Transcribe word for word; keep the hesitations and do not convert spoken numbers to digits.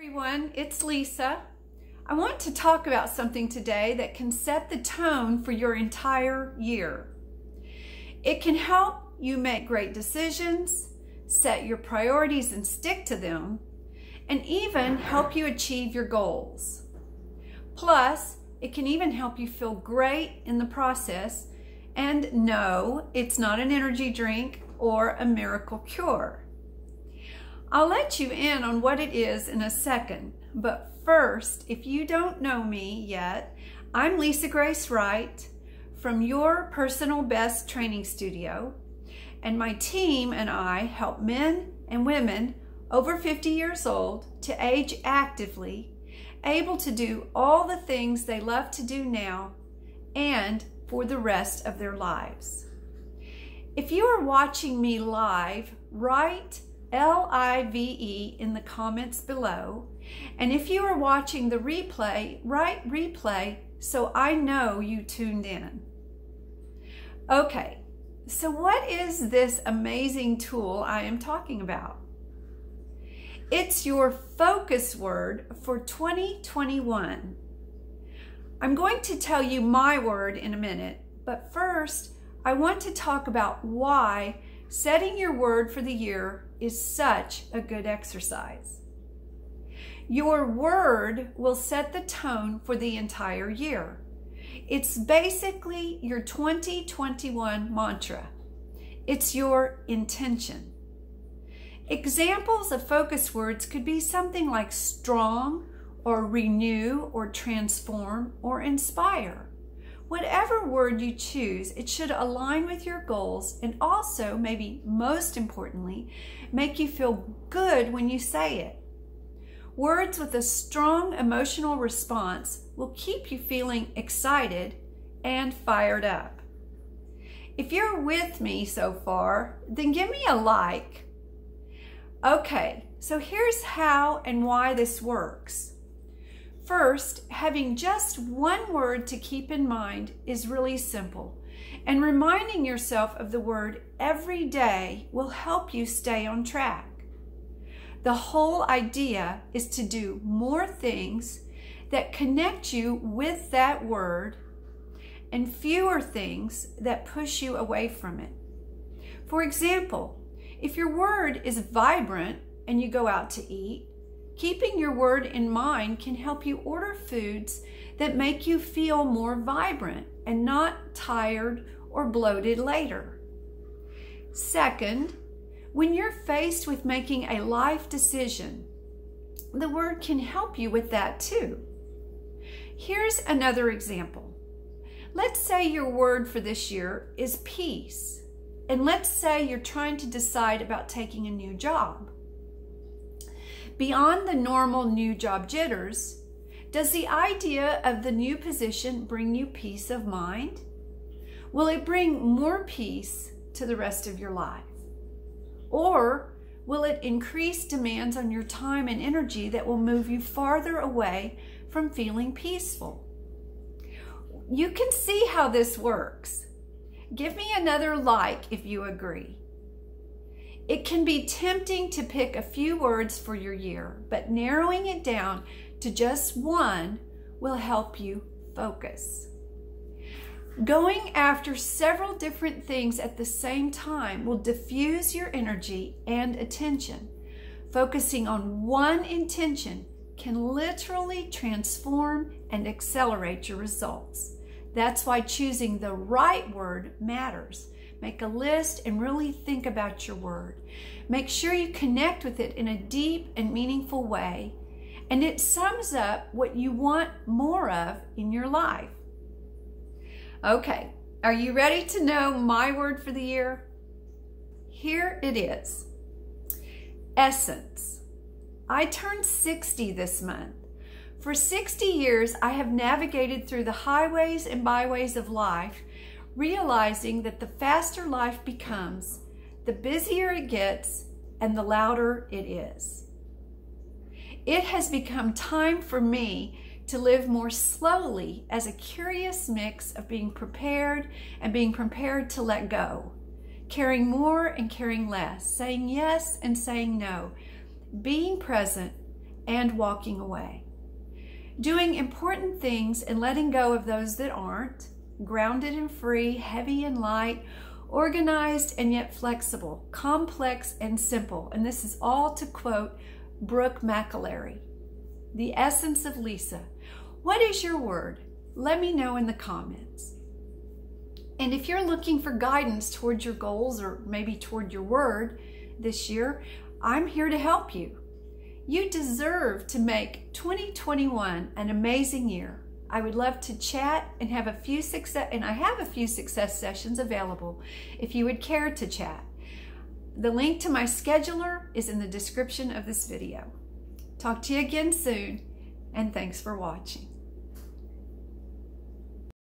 Everyone, it's Lisa. I want to talk about something today that can set the tone for your entire year. It can help you make great decisions, set your priorities and stick to them, and even help you achieve your goals. Plus, it can even help you feel great in the process. And no, it's not an energy drink or a miracle cure. I'll let you in on what it is in a second, but first, if you don't know me yet, I'm Lisa Wright from Your Personal Best Training Studio, and my team and I help men and women over fifty years old to age actively, able to do all the things they love to do now and for the rest of their lives. If you are watching me live, write L I V E in the comments below. And if you are watching the replay, write replay so I know you tuned in. Okay, so what is this amazing tool I am talking about? It's your focus word for twenty twenty-one. I'm going to tell you my word in a minute, but first I want to talk about why setting your word for the year is such a good exercise. Your word will set the tone for the entire year. It's basically your twenty twenty-one mantra. It's your intention. Examples of focus words could be something like strong, or renew, or transform, or inspire. Whatever word you choose, it should align with your goals and also, maybe most importantly, make you feel good when you say it. Words with a strong emotional response will keep you feeling excited and fired up. If you're with me so far, then give me a like. Okay, so here's how and why this works. First, having just one word to keep in mind is really simple, and reminding yourself of the word every day will help you stay on track. The whole idea is to do more things that connect you with that word and fewer things that push you away from it. For example, if your word is vibrant and you go out to eat, keeping your word in mind can help you order foods that make you feel more vibrant and not tired or bloated later. Second, when you're faced with making a life decision, the word can help you with that too. Here's another example. Let's say your word for this year is peace, and let's say you're trying to decide about taking a new job. Beyond the normal new job jitters, does the idea of the new position bring you peace of mind? Will it bring more peace to the rest of your life? Or will it increase demands on your time and energy that will move you farther away from feeling peaceful? You can see how this works. Give me another like if you agree. It can be tempting to pick a few words for your year, but narrowing it down to just one will help you focus. Going after several different things at the same time will diffuse your energy and attention. Focusing on one intention can literally transform and accelerate your results. That's why choosing the right word matters. Make a list and really think about your word. Make sure you connect with it in a deep and meaningful way, and it sums up what you want more of in your life. Okay, are you ready to know my word for the year? Here it is. Essence. I turned sixty this month. For sixty years, I have navigated through the highways and byways of life, realizing that the faster life becomes, the busier it gets, and the louder it is. It has become time for me to live more slowly as a curious mix of being prepared and being prepared to let go, caring more and caring less, saying yes and saying no, being present and walking away. Doing important things and letting go of those that aren't, grounded and free, heavy and light, organized and yet flexible, complex and simple. And this is all to quote Brooke McAlary. The essence of Lisa. What is your word? Let me know in the comments. And if you're looking for guidance towards your goals or maybe toward your word this year, I'm here to help you. You deserve to make twenty twenty-one an amazing year. I would love to chat and have a few success, and I have a few success sessions available if you would care to chat. The link to my scheduler is in the description of this video. Talk to you again soon, and thanks for watching.